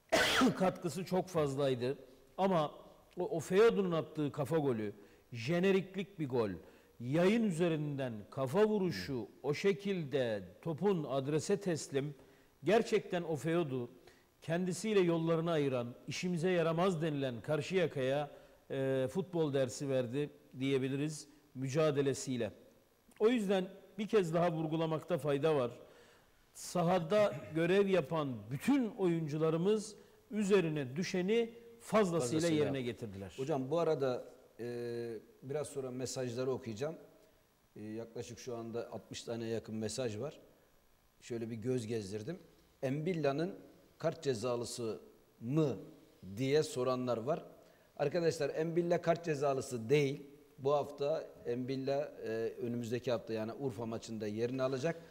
[SPEAKER 2] katkısı çok fazlaydı. Ama o Ofeodu'nun attığı kafa golü, jeneriklik bir gol, yayın üzerinden kafa vuruşu, o şekilde topun adrese teslim, gerçekten Ofeodu kendisiyle yollarını ayıran, işimize yaramaz denilen Karşıyaka'ya futbol dersi verdi diyebiliriz mücadelesiyle. O yüzden bir kez daha vurgulamakta fayda var. Sahada görev yapan bütün oyuncularımız üzerine düşeni fazlasıyla yerine getirdiler.
[SPEAKER 1] Hocam bu arada biraz sonra mesajları okuyacağım. Yaklaşık şu anda 60 tane yakın mesaj var. Şöyle bir göz gezdirdim. Embilla'nın kart cezalısı mı diye soranlar var. Arkadaşlar Embilla kart cezalısı değil. Bu hafta Embilla önümüzdeki hafta yani Urfa maçında yerini alacak.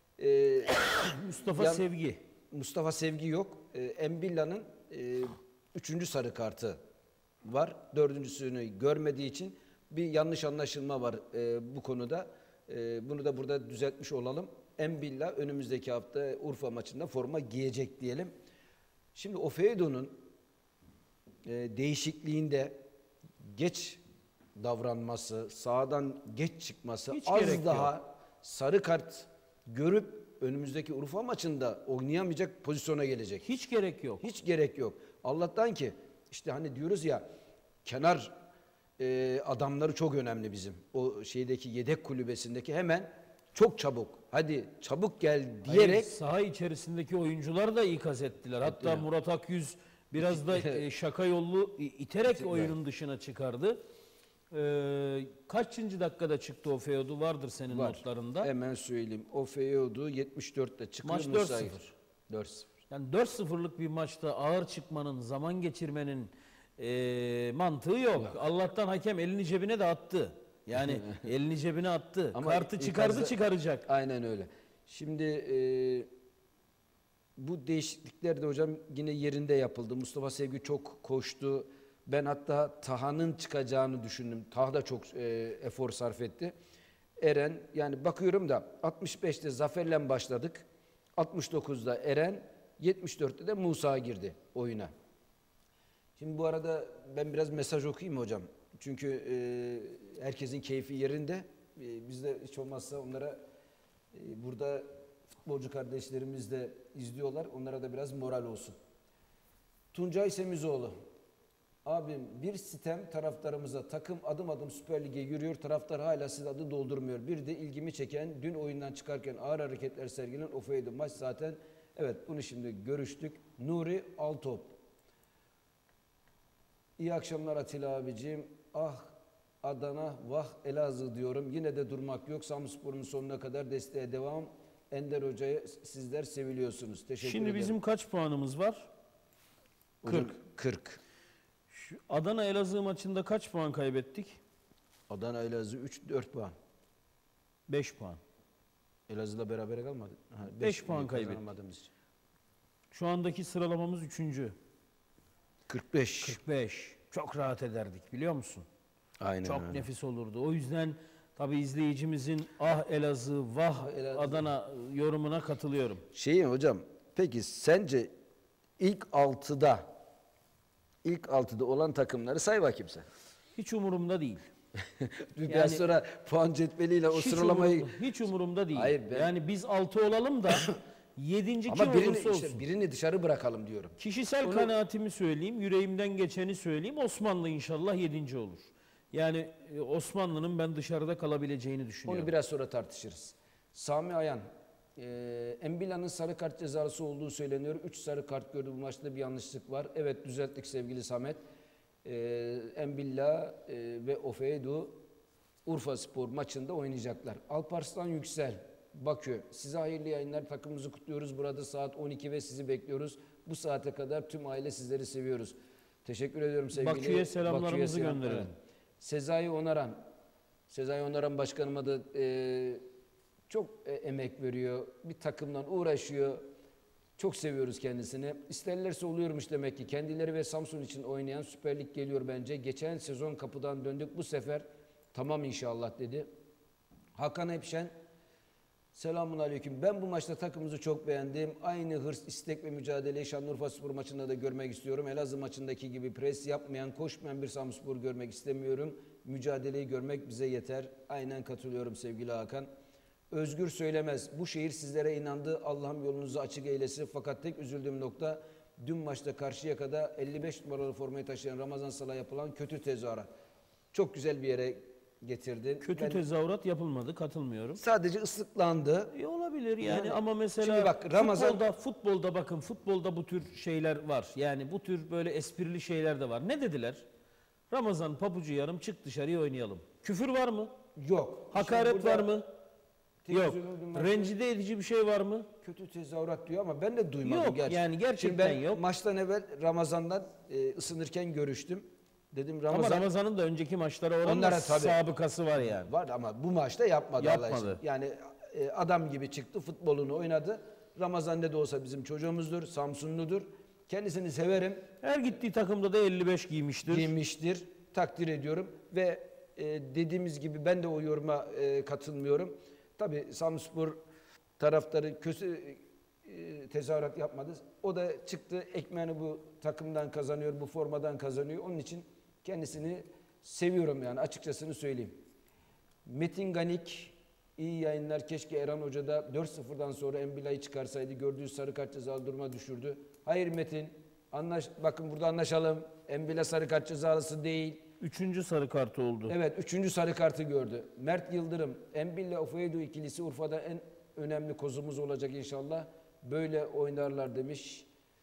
[SPEAKER 1] Mustafa Sevgi yok. Embilla'nın 3. sarı kartı var. 4.'sünü görmediği için bir yanlış anlaşılma var bu konuda. Bunu da burada düzeltmiş olalım. Embilla önümüzdeki hafta Urfa maçında forma giyecek diyelim. Şimdi Ofeodu'nun değişikliğinde geç davranması, sahadan geç çıkması,
[SPEAKER 2] Hiç
[SPEAKER 1] az
[SPEAKER 2] gerek
[SPEAKER 1] daha
[SPEAKER 2] yok.
[SPEAKER 1] sarı kart görüp önümüzdeki Urfa maçında oynayamayacak pozisyona gelecek.
[SPEAKER 2] Hiç gerek yok.
[SPEAKER 1] Hiç gerek yok. Allah'tan ki işte hani diyoruz ya kenar adamları çok önemli bizim. O şeydeki yedek kulübesindeki hemen çok çabuk. Hadi çabuk gel diyerek.
[SPEAKER 2] Hayır, saha içerisindeki oyuncular da ikaz ettiler. Hatta Murat Akyüz biraz da şaka yollu iterek oyunun dışına çıkardı. Kaçıncı dakikada çıktı Ofeodu? Vardır senin notlarında.
[SPEAKER 1] Hemen söyleyeyim. Ofeodu 74'te çıkıyor.
[SPEAKER 2] Maç 4-0.
[SPEAKER 1] 4-0.
[SPEAKER 2] Yani 4-0'lık bir maçta ağır çıkmanın, zaman geçirmenin mantığı yok. Allah'tan hakem elini cebine de attı. Yani elini cebine attı.
[SPEAKER 1] Ama
[SPEAKER 2] kartı çıkardı, çıkaracak.
[SPEAKER 1] Aynen öyle. Şimdi bu değişiklikler de hocam yine yerinde yapıldı. Mustafa Sevgi çok koştu. Ben hatta Taha'nın çıkacağını düşündüm. Taha da çok efor sarf etti. Eren yani bakıyorum da 65'te Zafer'le başladık. 69'da Eren, 74'te de Musa girdi oyuna. Şimdi bu arada ben biraz mesaj okuyayım mı hocam? Çünkü herkesin keyfi yerinde. Biz de hiç olmazsa onlara burada futbolcu kardeşlerimiz de izliyorlar. Onlara da biraz moral olsun. Tuncay Semizoğlu. Abim bir sitem taraftarımıza, takım adım adım Süper Lig'e yürüyor. Taraftar hala adı doldurmuyor. Bir de ilgimi çeken dün oyundan çıkarken ağır hareketler sergilenen Ofeodu maç zaten. Evet bunu şimdi görüştük. Nuri Altop. İyi akşamlar Atilla abicim. Ah Adana, vah Elazığ diyorum. Yine de durmak yok. Samspor'un sonuna kadar desteğe devam. Ender Hoca'ya sizler seviliyorsunuz. Teşekkür ederim.
[SPEAKER 2] Şimdi bizim kaç puanımız var?
[SPEAKER 1] 40.
[SPEAKER 2] Şu Adana Elazığ maçında kaç puan kaybettik?
[SPEAKER 1] Adana Elazığ 3-4 puan.
[SPEAKER 2] 5 puan.
[SPEAKER 1] Elazığ'la beraber kalmadı.
[SPEAKER 2] 5 puan kaybettik. Şu andaki sıralamamız 3.
[SPEAKER 1] 45.
[SPEAKER 2] 45. Çok rahat ederdik biliyor musun?
[SPEAKER 1] Aynen
[SPEAKER 2] Çok
[SPEAKER 1] öyle.
[SPEAKER 2] nefis olurdu. O yüzden tabii izleyicimizin ah Elazığ, vah Adana yorumuna katılıyorum.
[SPEAKER 1] Hocam peki sence ilk 6'da olan takımları say bakayım sen.
[SPEAKER 2] Hiç umurumda değil.
[SPEAKER 1] Biraz sonra puan cetveliyle o sıralamayı...
[SPEAKER 2] Hiç umurumda değil.
[SPEAKER 1] Hayır,
[SPEAKER 2] yani biz 6 olalım da 7. kim
[SPEAKER 1] Ama
[SPEAKER 2] olursa olsun.
[SPEAKER 1] birini dışarı bırakalım diyorum.
[SPEAKER 2] Kişisel kanaatimi söyleyeyim, yüreğimden geçeni söyleyeyim. Osmanlı inşallah 7. olur. Yani Osmanlı'nın ben dışarıda kalabileceğini düşünüyorum.
[SPEAKER 1] Onu biraz sonra tartışırız. Sami Ayan, Embilla'nın sarı kart cezası olduğu söyleniyor. 3 sarı kart gördü bu maçta, bir yanlışlık var. Evet düzelttik sevgili Samet. Embilla ve Ofeodu Urfaspor maçında oynayacaklar. Alparslan Yüksel, Bakü. Size hayırlı yayınlar. Takımımızı kutluyoruz. Burada saat 12 ve sizi bekliyoruz. Bu saate kadar tüm aile sizleri seviyoruz. Teşekkür ediyorum sevgili.
[SPEAKER 2] Bakü'ye selamlarımızı gönderelim.
[SPEAKER 1] Evet. Sezai Onaran başkanıma da çok emek veriyor. Bir takımdan uğraşıyor. Çok seviyoruz kendisini. İsterlerse oluyormuş demek ki. Kendileri ve Samsun için oynayan Süper Lig geliyor bence. Geçen sezon kapıdan döndük. Bu sefer tamam inşallah dedi. Hakan Epşen, Selamun aleyküm. Ben bu maçta takımımızı çok beğendim. Aynı hırs, istek ve mücadeleyi Şanlıurfaspor maçında da görmek istiyorum. Elazığ maçındaki gibi pres yapmayan, koşmayan bir Samspor görmek istemiyorum. Mücadeleyi görmek bize yeter. Aynen katılıyorum sevgili Hakan. Özgür Söylemez. Bu şehir sizlere inandı. Allah'ım yolunuzu açık eylesin. Fakat tek üzüldüğüm nokta dün maçta Karşıyaka'da 55 numaralı formayı taşıyan Ramazan Salah'a yapılan kötü tezahürat. Çok güzel bir yere getirdin.
[SPEAKER 2] Kötü tezahürat yapılmadı, katılmıyorum.
[SPEAKER 1] Sadece ıslıklandı.
[SPEAKER 2] Olabilir yani ama mesela
[SPEAKER 1] şimdi bak, Ramazan
[SPEAKER 2] futbolda bakın futbolda bu tür şeyler var. Yani bu tür böyle esprili şeyler de var. Ne dediler? Ramazan pabucu yarım çık dışarıya oynayalım. Küfür var mı?
[SPEAKER 1] Yok.
[SPEAKER 2] Hakaret
[SPEAKER 1] Şimdi
[SPEAKER 2] var mı? Yok.
[SPEAKER 1] Televizyonun
[SPEAKER 2] Rencide edici bir şey var mı?
[SPEAKER 1] Kötü tezahürat diyor ama ben de duymadım.
[SPEAKER 2] Yok,
[SPEAKER 1] gerçekten.
[SPEAKER 2] yani gerçekten
[SPEAKER 1] Şimdi ben
[SPEAKER 2] yok.
[SPEAKER 1] maçtan evvel Ramazan'dan ısınırken görüştüm. Dedim Ramazan.
[SPEAKER 2] Ama Ramazan'ın da önceki maçlara oranla
[SPEAKER 1] Onlara tabii
[SPEAKER 2] sabıkası var yani.
[SPEAKER 1] var ama bu maçta yapmadı. Allah
[SPEAKER 2] Yapmadı.
[SPEAKER 1] için. Yani adam gibi çıktı, futbolunu oynadı. Ramazan ne de olsa bizim çocuğumuzdur, Samsunludur. Kendisini severim.
[SPEAKER 2] Her gittiği takımda da 55 giymiştir.
[SPEAKER 1] Giymiştir. Takdir ediyorum ve dediğimiz gibi ben de o yoruma katılmıyorum. Tabii Samspor taraftarı kötü tezahürat yapmadı. O da çıktı, ekmeğini bu takımdan kazanıyor, bu formadan kazanıyor. Onun için kendisini seviyorum yani, açıkçasını söyleyeyim. Metin Ganik, iyi yayınlar. Keşke Erhan Hoca da 4-0'dan sonra Embila'yı çıkarsaydı. Gördüğü sarı kart cezalı duruma düşürdü. Hayır Metin, bakın burada anlaşalım. Embila sarı kart cezalısı değil.
[SPEAKER 2] 3. sarı kartı oldu.
[SPEAKER 1] Evet, 3. sarı kartı gördü. Mert Yıldırım, Embilla Ofeidu ikilisi Urfa'da en önemli kozumuz olacak inşallah. Böyle oynarlar demiş.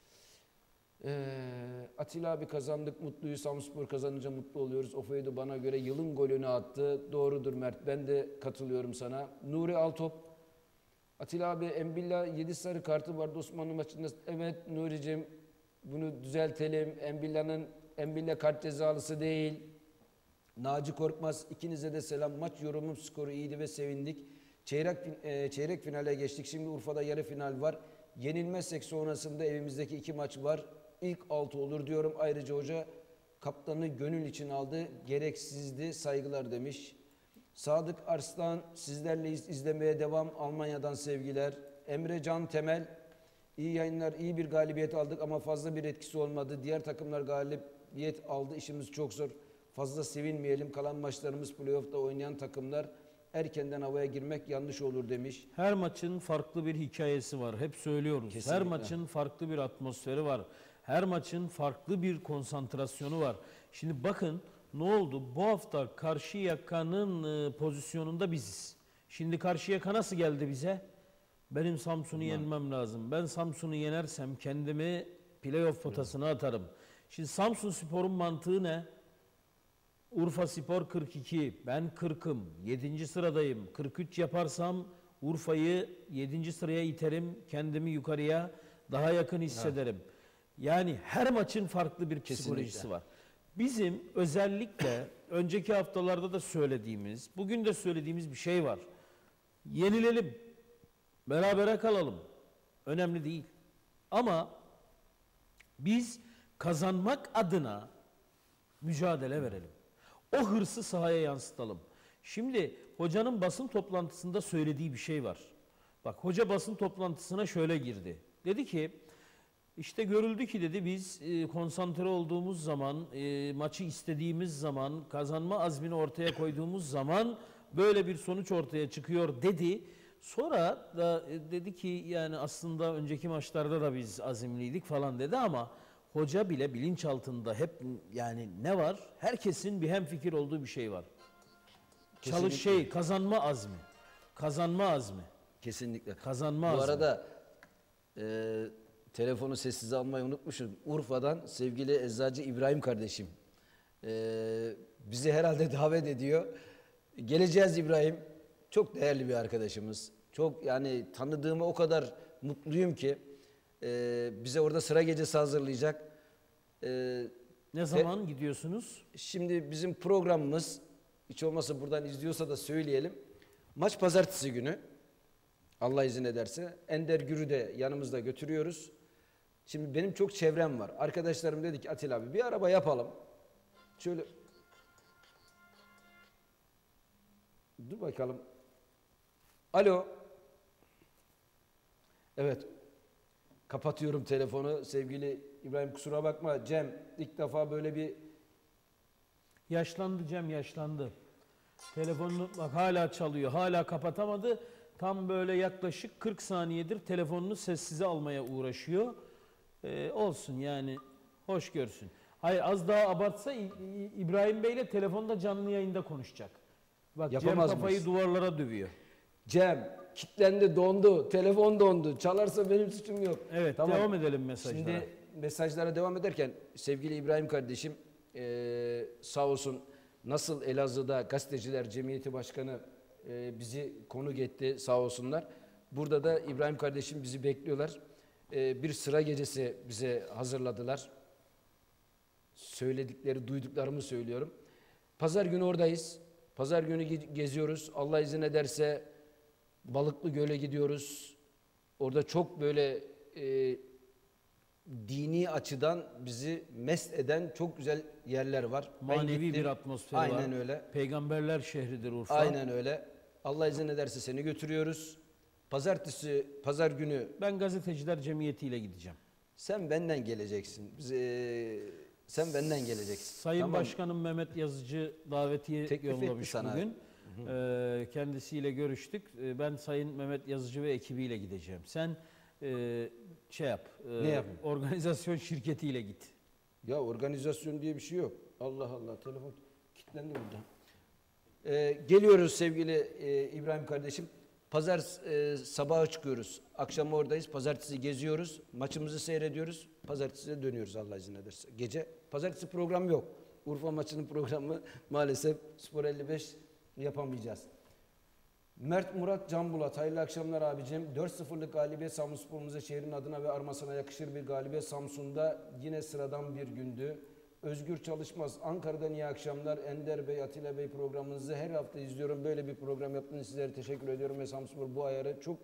[SPEAKER 1] Atilla abi kazandık, mutluyuz. Samspor kazanınca mutlu oluyoruz. Ofeidu bana göre yılın golünü attı. Doğrudur Mert, ben de katılıyorum sana. Nuri Altop, Atilla abi Embilla 7 sarı kartı vardı Osmanlı maçında. Evet Nuri'cim, bunu düzeltelim. Embilla kart cezalısı değil. Naci Korkmaz, ikinize de selam. Maç yorumum, skoru iyiydi ve sevindik. Çeyrek finale geçtik. Şimdi Urfa'da yarı final var. Yenilmezsek sonrasında evimizdeki 2 maç var. İlk 6 olur diyorum. Ayrıca hoca kaptanı gönül için aldı. Gereksizdi. Saygılar demiş. Sadık Arslan, sizlerle izlemeye devam. Almanya'dan sevgiler. Emre Can Temel, iyi yayınlar, iyi bir galibiyet aldık ama fazla bir etkisi olmadı. Diğer takımlar galibiyet aldı. İşimiz çok zor. Fazla sevinmeyelim. Kalan maçlarımız playoff'ta oynayan takımlar, erkenden havaya girmek yanlış olur demiş.
[SPEAKER 2] Her maçın farklı bir hikayesi var. Hep söylüyoruz.
[SPEAKER 1] Kesinlikle.
[SPEAKER 2] Her maçın farklı bir atmosferi var. Her maçın farklı bir konsantrasyonu var. Şimdi bakın ne oldu? Bu hafta Karşıyaka'nın pozisyonunda biziz. Şimdi Karşıyaka nasıl geldi bize? Benim Samsun'u yenmem lazım. Ben Samsun'u yenersem kendimi playoff potasına atarım. Şimdi Samsun Spor'un mantığı ne? Urfa Spor 42, ben 40'ım, 7. sıradayım. 43 yaparsam Urfa'yı 7. sıraya iterim, kendimi yukarıya daha yakın hissederim. Evet. Yani her maçın farklı bir psikolojisi var. Bizim özellikle önceki haftalarda da söylediğimiz, bugün de söylediğimiz bir şey var. Yenilelim, berabere kalalım. Önemli değil. Ama biz kazanmak adına mücadele verelim. O hırsı sahaya yansıtalım. Şimdi hocanın basın toplantısında söylediği bir şey var. Bak hoca basın toplantısına şöyle girdi. Dedi ki işte görüldü ki dedi biz konsantre olduğumuz zaman, maçı istediğimiz zaman, kazanma azmini ortaya koyduğumuz zaman böyle bir sonuç ortaya çıkıyor dedi. Sonra da dedi ki yani aslında önceki maçlarda da biz azimliydik falan dedi ama hoca bile bilinçaltında hep yani ne var? Herkesin bir hemfikir olduğu bir şey var. Kazanma azmi. Kazanma azmi.
[SPEAKER 1] Kesinlikle.
[SPEAKER 2] Kazanma
[SPEAKER 1] Bu
[SPEAKER 2] azmi.
[SPEAKER 1] arada telefonu sessize almayı unutmuşum. Urfa'dan sevgili eczacı İbrahim kardeşim bizi herhalde davet ediyor. Geleceğiz İbrahim. Çok değerli bir arkadaşımız. Çok yani tanıdığıma o kadar mutluyum ki bize orada sıra gecesi hazırlayacak.
[SPEAKER 2] Ne zaman gidiyorsunuz?
[SPEAKER 1] Şimdi bizim programımız, hiç olmazsa buradan izliyorsa da söyleyelim. Maç pazartesi günü. Allah izin ederse. Ender Gür'ü de yanımızda götürüyoruz. Şimdi benim çok çevrem var. Arkadaşlarım dedi ki Atilla abi bir araba yapalım. Şöyle. Dur bakalım. Alo. Evet. Kapatıyorum telefonu. Sevgili İbrahim kusura bakma. Cem ilk defa böyle bir...
[SPEAKER 2] Yaşlandı Cem, yaşlandı. Telefonunu bak hala çalıyor. Hala kapatamadı. Tam böyle yaklaşık 40 saniyedir telefonunu sessize almaya uğraşıyor. Olsun yani. Hoş görsün. Hayır az daha abartsa İbrahim Bey'le telefonda canlı yayında konuşacak. Bak
[SPEAKER 1] Yapamaz
[SPEAKER 2] Cem kafayı
[SPEAKER 1] mıyız?
[SPEAKER 2] duvarlara dövüyor.
[SPEAKER 1] Cem kilitlendi, dondu. Telefon dondu. Çalarsa benim suçum yok.
[SPEAKER 2] Evet, devam edelim mesajlara.
[SPEAKER 1] Şimdi mesajlara devam ederken sevgili İbrahim kardeşim sağ olsun nasıl Elazığ'da Gazeteciler Cemiyeti Başkanı bizi konuk etti sağ olsunlar. Burada da İbrahim kardeşim bizi bekliyorlar. Bir sıra gecesi bize hazırladılar. Söyledikleri, duyduklarımı söylüyorum. Pazar günü oradayız. Pazar günü geziyoruz. Allah izin ederse Balıklı Göl'e gidiyoruz. Orada çok böyle dini açıdan bizi mest eden çok güzel yerler var.
[SPEAKER 2] Manevi bir atmosfer var.
[SPEAKER 1] Aynen öyle.
[SPEAKER 2] Peygamberler şehridir Urfa.
[SPEAKER 1] Aynen öyle. Allah izin ederse seni götürüyoruz. Pazar günü...
[SPEAKER 2] Ben Gazeteciler Cemiyeti ile gideceğim.
[SPEAKER 1] Sen benden geleceksin. Sen benden geleceksin.
[SPEAKER 2] Sayın
[SPEAKER 1] Tamam.
[SPEAKER 2] Başkanım Mehmet Yazıcı davetiye
[SPEAKER 1] Teklif
[SPEAKER 2] yollamış
[SPEAKER 1] etti sana.
[SPEAKER 2] bugün. Kendisiyle görüştük. Ben Sayın Mehmet Yazıcı ve ekibiyle gideceğim. Sen şey yap.
[SPEAKER 1] Ne yapayım?
[SPEAKER 2] Organizasyon şirketiyle git.
[SPEAKER 1] Ya organizasyon diye bir şey yok. Allah Allah telefon kilitlendi burada. Geliyoruz sevgili İbrahim kardeşim. Pazar sabaha çıkıyoruz. Akşam oradayız. Pazartesi geziyoruz. Maçımızı seyrediyoruz. Pazartesi de dönüyoruz Allah izin ederse. Gece pazartesi program yok. Urfa maçının programı maalesef Spor 55 yapamayacağız. Mert Murat Can Bulat. Hayırlı akşamlar abicim. 4-0'lık galibiyet Samsunspor'umuza şehrin adına ve armasına yakışır bir galibiyet. Samsun'da yine sıradan bir gündü. Özgür Çalışmaz. Ankara'dan iyi akşamlar. Ender Bey, Atilla Bey programınızı her hafta izliyorum. Böyle bir program yaptığınız sizlere teşekkür ediyorum ve Samsunspor bu ayarı çok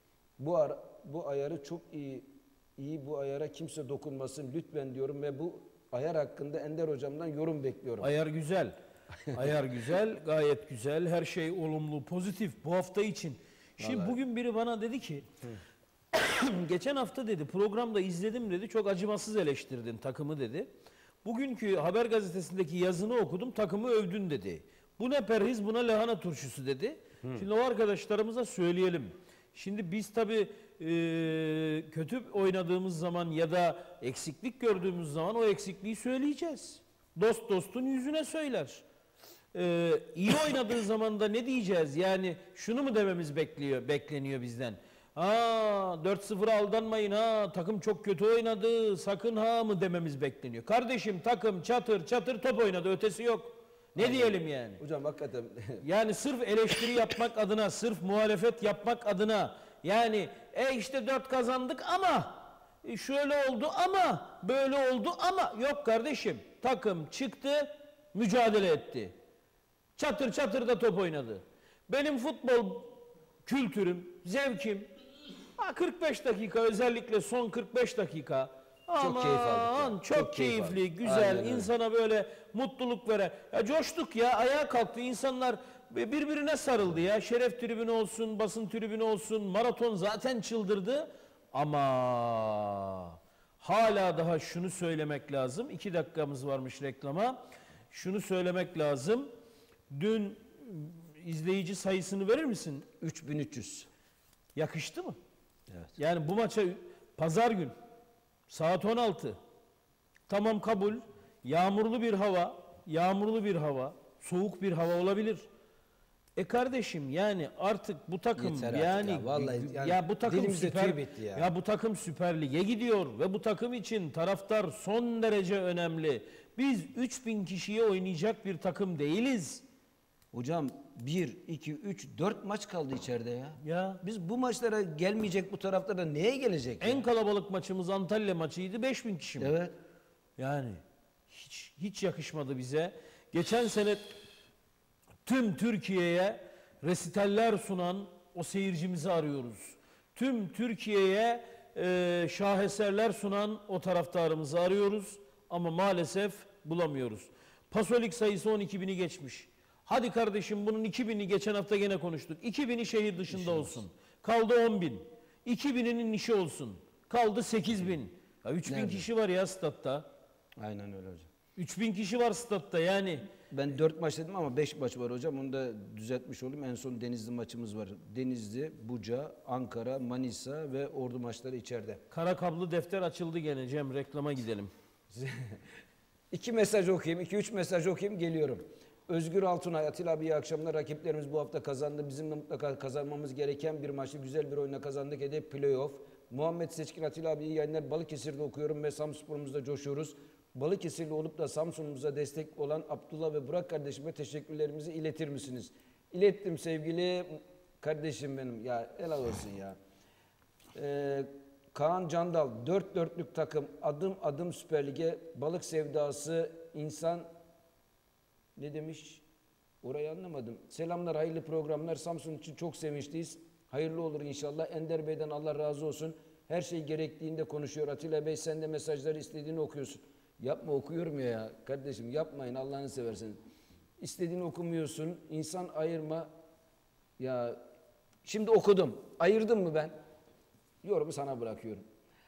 [SPEAKER 1] iyi bu ayara kimse dokunmasın lütfen diyorum ve bu ayar hakkında Ender hocamdan yorum bekliyorum.
[SPEAKER 2] Ayar güzel. Ayar güzel, gayet güzel. Her şey olumlu, pozitif bu hafta için. Şimdi
[SPEAKER 1] Vallahi.
[SPEAKER 2] bugün biri bana dedi ki geçen hafta dedi programda izledim dedi. Çok acımasız eleştirdin takımı dedi. Bugünkü Haber Gazetesi'ndeki yazını okudum, takımı övdün dedi. Bu ne perhiz, buna lahana turşusu dedi. Şimdi o arkadaşlarımıza söyleyelim. Şimdi biz tabii kötü oynadığımız zaman ya da eksiklik gördüğümüz zaman o eksikliği söyleyeceğiz. Dost dostun yüzüne söyler. İyi oynadığı zaman da ne diyeceğiz? Yani şunu mu dememiz bekleniyor bizden? 4-0'a aldanmayın ha, takım çok kötü oynadı, sakın ha mı dememiz bekleniyor. Kardeşim takım çatır çatır top oynadı, ötesi yok. Ne diyelim yani?
[SPEAKER 1] Hocam hakikaten.
[SPEAKER 2] Yani sırf eleştiri yapmak adına, sırf muhalefet yapmak adına, yani işte 4 kazandık ama şöyle oldu ama böyle oldu ama yok kardeşim. Takım çıktı, mücadele etti. Çatır çatır da top oynadı. Benim futbol kültürüm, zevkim 45 dakika, özellikle son 45 dakika.
[SPEAKER 1] Çok keyif aldık ya.
[SPEAKER 2] Çok keyifli,
[SPEAKER 1] aldık.
[SPEAKER 2] güzel,
[SPEAKER 1] Aynen öyle.
[SPEAKER 2] insana böyle mutluluk veren. Ya coştuk ya, ayağa kalktı insanlar, birbirine sarıldı ya. Şeref tribünü olsun, basın tribünü olsun, maraton zaten çıldırdı. Ama hala daha şunu söylemek lazım. 2 dakikamız varmış reklama. Şunu söylemek lazım. Dün izleyici sayısını verir misin?
[SPEAKER 1] 3300.
[SPEAKER 2] Yakıştı mı?
[SPEAKER 1] Evet.
[SPEAKER 2] Yani bu maça pazar gün saat 16. Tamam kabul. Yağmurlu bir hava, soğuk bir hava olabilir. Kardeşim yani artık bu takım
[SPEAKER 1] Yeter artık
[SPEAKER 2] yani
[SPEAKER 1] ya, vallahi yani
[SPEAKER 2] ya bu takım
[SPEAKER 1] dilimizde
[SPEAKER 2] süper
[SPEAKER 1] tüy bitti ya.
[SPEAKER 2] ya bu takım Süper Lig'e gidiyor ve bu takım için taraftar son derece önemli. Biz 3000 kişiye oynayacak bir takım değiliz.
[SPEAKER 1] Hocam 1, 2, 3, 4 maç kaldı içeride ya.
[SPEAKER 2] Ya
[SPEAKER 1] Biz bu maçlara gelmeyecek bu taraflara neye gelecek?
[SPEAKER 2] en kalabalık maçımız Antalya maçıydı, 5000 kişi mi?
[SPEAKER 1] Evet.
[SPEAKER 2] Yani hiç yakışmadı bize. Geçen sene tüm Türkiye'ye resitaller sunan o seyircimizi arıyoruz. Tüm Türkiye'ye şaheserler sunan o taraftarımızı arıyoruz ama maalesef bulamıyoruz. Pasolik sayısı 12.000'i geçmiş. Hadi kardeşim bunun 2.000'i geçen hafta gene konuştuk. 2.000'i şehir dışında olsun. Kaldı 10.000. 2000'inin işi olsun. Kaldı 8000. Ya 3000
[SPEAKER 1] Nerede?
[SPEAKER 2] kişi var ya statta.
[SPEAKER 1] Aynen öyle hocam.
[SPEAKER 2] 3000 kişi var statta yani.
[SPEAKER 1] Ben 4 maç dedim ama 5 maç var hocam. Onu da düzeltmiş olayım. En son Denizli maçımız var. Denizli, Buca, Ankara, Manisa ve Ordu maçları içeride.
[SPEAKER 2] Kara kablo defter açıldı gene Cem, reklama gidelim.
[SPEAKER 1] 2 mesaj okuyayım, 2-3 mesaj okuyayım, geliyorum. Özgür Altunay, Atilla abi iyi akşamlar. Rakiplerimiz bu hafta kazandı. Bizim de mutlaka kazanmamız gereken bir maçı güzel bir oyunla kazandık. Hedef playoff. Muhammed Seçkin, Atilla abi iyi yayınlar. Balıkesir'de okuyorum ve Samspor'umuzda coşuyoruz. Balıkesirli olup da Samsun'umuza destek olan Abdullah ve Burak kardeşime teşekkürlerimizi iletir misiniz? İlettim sevgili kardeşim benim. Ya helal olsun ya. Kaan Candal, 4-4'lük takım, adım adım Süper Lig'e, balık sevdası, insan ne demiş? Orayı anlamadım. Selamlar, hayırlı programlar. Samsun için çok sevinçliyiz. Hayırlı olur inşallah. Ender Bey'den Allah razı olsun. Her şey gerektiğinde konuşuyor. Atilla Bey, sen de mesajları istediğini okuyorsun. Yapma, okuyorum ya kardeşim, yapmayın Allah'ını seversen. İstediğini okumuyorsun. İnsan ayırma. Ya şimdi okudum. Ayırdım mı ben? Yorumu sana bırakıyorum.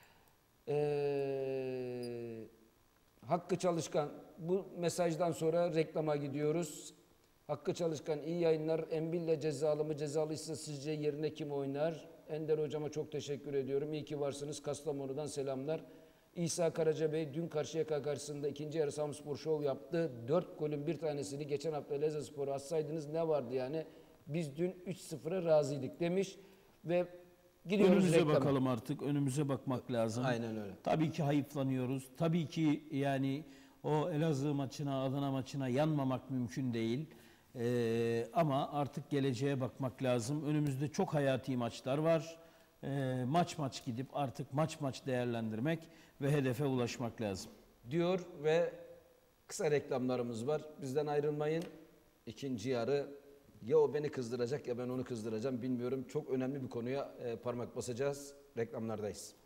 [SPEAKER 1] Hakkı Çalışkan, bu mesajdan sonra reklama gidiyoruz. Hakkı Çalışkan, iyi yayınlar. Enbil'le cezalı mı? Cezalıysa sizce yerine kim oynar? Ender hocama çok teşekkür ediyorum. İyi ki varsınız. Kastamonu'dan selamlar. İsa Karaca Bey, dün Karşıyaka karşısında ikinci yarı Samspor şov yaptı. 4 golün bir tanesini geçen hafta Elazığspor'a atsaydınız ne vardı yani? Biz dün 3-0'a razıydık demiş ve gidiyoruz
[SPEAKER 2] Önümüze
[SPEAKER 1] reklama.
[SPEAKER 2] bakalım artık. Önümüze bakmak lazım.
[SPEAKER 1] Aynen öyle.
[SPEAKER 2] Tabii ki hayıflanıyoruz. Tabii ki yani o Elazığ maçına, Adana maçına yanmamak mümkün değil. Ama artık geleceğe bakmak lazım. Önümüzde çok hayati maçlar var. Maç maç gidip artık maç maç değerlendirmek ve hedefe ulaşmak lazım.
[SPEAKER 1] Diyor ve kısa reklamlarımız var. Bizden ayrılmayın. İkinci yarı ya o beni kızdıracak ya ben onu kızdıracağım bilmiyorum. Çok önemli bir konuya parmak basacağız. Reklamlardayız.